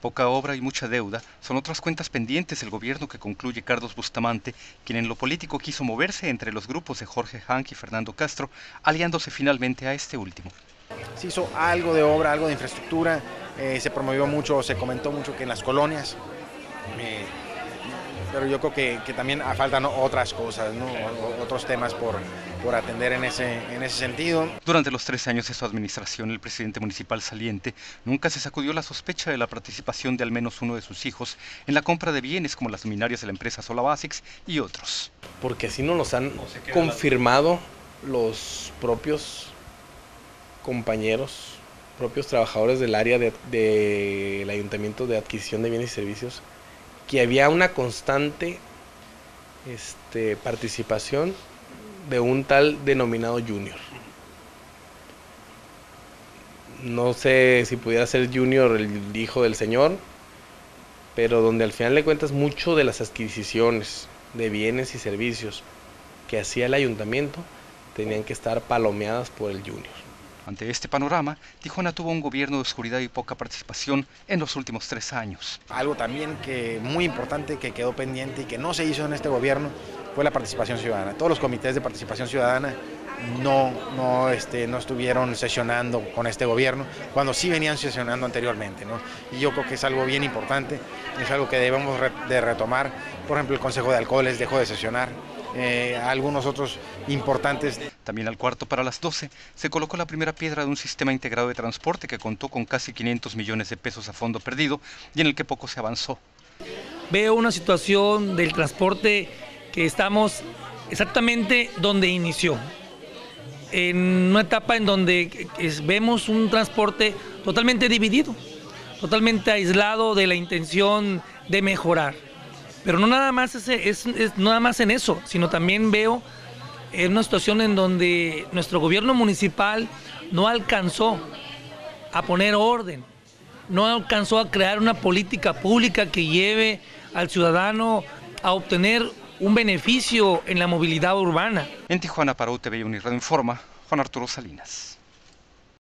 Poca obra y mucha deuda son otras cuentas pendientes del gobierno que concluye Carlos Bustamante, quien en lo político quiso moverse entre los grupos de Jorge Hank y Fernando Castro, aliándose finalmente a este último. Se hizo algo de obra, algo de infraestructura, se promovió mucho, se comentó mucho que en las colonias, pero yo creo que también faltan otras cosas, ¿no? Otros temas por atender en ese sentido. Durante los 13 años de su administración, el presidente municipal saliente nunca se sacudió la sospecha de la participación de al menos uno de sus hijos en la compra de bienes como las luminarias de la empresa Solabasics y otros. Porque así nos los han confirmado los propios compañeros, propios trabajadores del área del Ayuntamiento de Adquisición de Bienes y Servicios, que había una constante participación de un tal denominado Junior. No sé si pudiera ser Junior el hijo del señor, pero donde al final de cuentas mucho de las adquisiciones de bienes y servicios que hacía el ayuntamiento tenían que estar palomeadas por el Junior. Ante este panorama, Tijuana tuvo un gobierno de oscuridad y poca participación en los últimos 3 años. Algo también muy importante que quedó pendiente y que no se hizo en este gobierno fue la participación ciudadana. Todos los comités de participación ciudadana no estuvieron sesionando con este gobierno, cuando sí venían sesionando anteriormente, ¿no? Y yo creo que es algo bien importante, es algo que debemos de retomar. Por ejemplo, el Consejo de Alcoholes dejó de sesionar, algunos otros importantes. También al cuarto para las 12 se colocó la primera piedra de un sistema integrado de transporte que contó con casi 500 millones de pesos a fondo perdido y en el que poco se avanzó. Veo una situación del transporte que estamos exactamente donde inició, en una etapa en donde vemos un transporte totalmente dividido, totalmente aislado de la intención de mejorar. Pero no nada más nada más en eso, sino también veo en una situación en donde nuestro gobierno municipal no alcanzó a poner orden, no alcanzó a crear una política pública que lleve al ciudadano a obtener un beneficio en la movilidad urbana. En Tijuana, para UTV y Unirradio Informa, Juan Arturo Salinas.